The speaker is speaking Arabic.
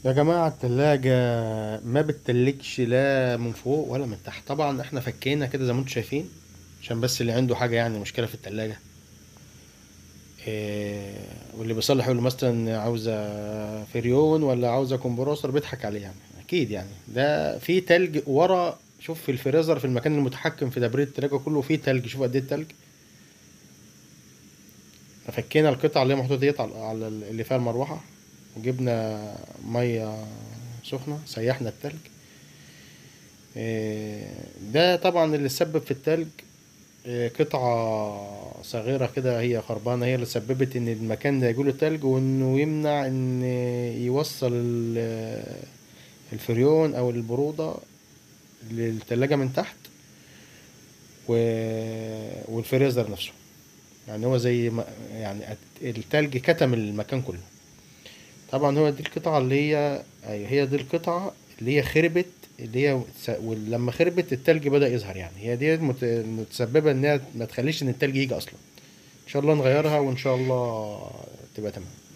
يا جماعة التلاجة ما بتتلجش لا من فوق ولا من تحت. طبعا احنا فكينا كده زي ما انتم شايفين، عشان بس اللي عنده حاجة يعني مشكلة في التلاجة، إيه، واللي بيصلح يقول له مثلا عاوزة فريون ولا عاوزة كمبرسور، بيضحك عليه يعني. اكيد يعني ده في تلج ورا. شوف في الفريزر، في المكان المتحكم في تبريد التلاجة كله فيه تلج. شوف قد ايه التلج. فكينا القطعة اللي هي محطوطة ديت على اللي فيها المروحة، وجبنا مية سخنة سيحنا التلج. إيه، ده طبعا اللي سبب في التلج. إيه، قطعة صغيرة كده هي خربانة، هي اللي سببت ان المكان ده يجوله تلج، وانه يمنع ان يوصل الفريون او البرودة للتلاجة من تحت والفريزر نفسه. يعني هو زي ما يعني التلج كتم المكان كله. طبعا هو دي القطعة اللي هي، أيوة هي دي القطعة اللي هي خربت، اللي هي ولما خربت التلج بدأ يظهر. يعني هي دي متسببة انها ما تخليش ان التلج يجي اصلا. ان شاء الله نغيرها وان شاء الله تبقى تمام.